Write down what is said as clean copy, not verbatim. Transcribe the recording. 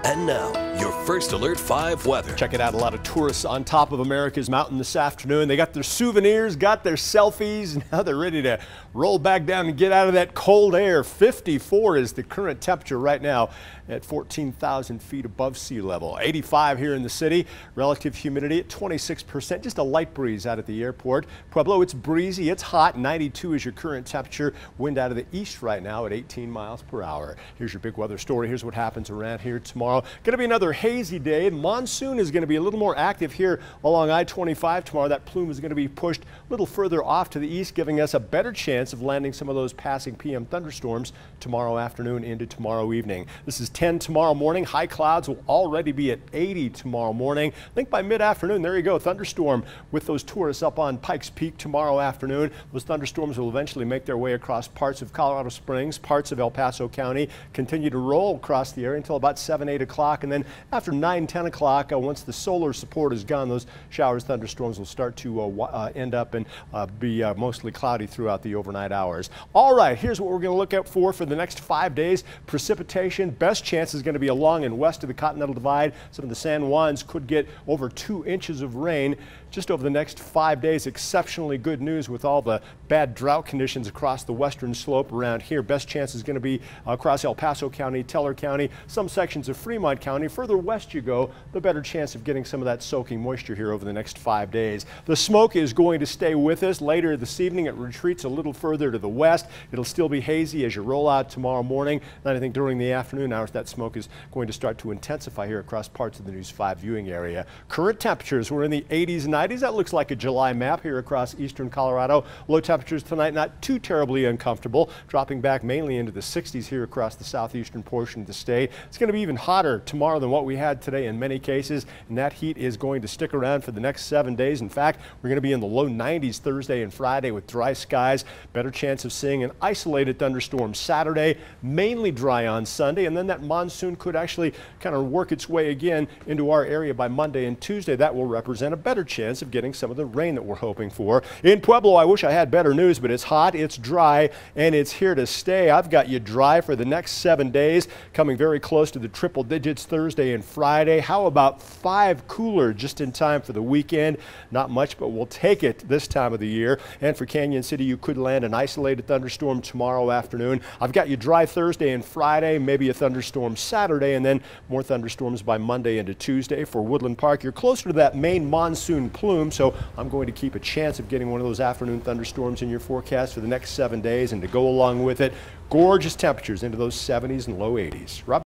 And now, your First Alert 5 weather. Check it out, a lot of tourists on top of America's mountain this afternoon. They got their souvenirs, got their selfies, and now they're ready to roll back down and get out of that cold air. 54 is the current temperature right now at 14,000 feet above sea level. 85 here in the city, relative humidity at 26%, just a light breeze out at the airport. Pueblo, it's breezy, it's hot, 92 is your current temperature. Wind out of the east right now at 18 miles per hour. Here's your big weather story. Here's what happens around here tomorrow. Going to be another hazy day. Monsoon is going to be a little more active here along I-25 tomorrow. That plume is going to be pushed a little further off to the east, giving us a better chance of landing some of those passing PM thunderstorms tomorrow afternoon into tomorrow evening. This is 10 tomorrow morning. High clouds will already be at 80 tomorrow morning. I think by mid-afternoon, there you go, thunderstorm with those tourists up on Pikes Peak tomorrow afternoon. Those thunderstorms will eventually make their way across parts of Colorado Springs, parts of El Paso County, continue to roll across the area until about 7, 8 o'clock. And then after 9, 10 o'clock, once the solar support is gone, those showers, thunderstorms will start to end up and be mostly cloudy throughout the overnight hours. All right, here's what we're going to look out for the next 5 days. Precipitation, best chance is going to be along and west of the Continental Divide. Some of the San Juans could get over 2 inches of rain just over the next 5 days. Exceptionally good news with all the bad drought conditions across the western slope around here. Best chance is going to be across El Paso County, Teller County, some sections of Fremont County. Further west you go, the better chance of getting some of that soaking moisture here over the next 5 days. The smoke is going to stay with us. Later this evening, it retreats a little further to the west. It'll still be hazy as you roll out tomorrow morning. Then I think during the afternoon hours, that smoke is going to start to intensify here across parts of the News 5 viewing area. Current temperatures, we're in the 80s and 90s. That looks like a July map here across eastern Colorado. Low temperatures tonight, not too terribly uncomfortable, dropping back mainly into the 60s here across the southeastern portion of the state. It's going to be even hotter tomorrow than what we had today in many cases, and that heat is going to stick around for the next 7 days. In fact, we're going to be in the low 90s Thursday and Friday with dry skies. Better chance of seeing an isolated thunderstorm Saturday, mainly dry on Sunday, and then that monsoon could actually kind of work its way again into our area by Monday and Tuesday. That will represent a better chance of getting some of the rain that we're hoping for. In Pueblo, I wish I had better news, but it's hot, it's dry, and it's here to stay. I've got you dry for the next 7 days, coming very close to the triple digits Thursday and Friday. How about 5 cooler just in time for the weekend? Not much, but we'll take it this time of the year. And for Canyon City, you could land an isolated thunderstorm tomorrow afternoon. I've got you dry Thursday and Friday, maybe a thunderstorm Saturday, and then more thunderstorms by Monday into Tuesday. For Woodland Park, you're closer to that main monsoon plume, so I'm going to keep a chance of getting one of those afternoon thunderstorms in your forecast for the next 7 days. And to go along with it, gorgeous temperatures into those 70s and low 80s. Rob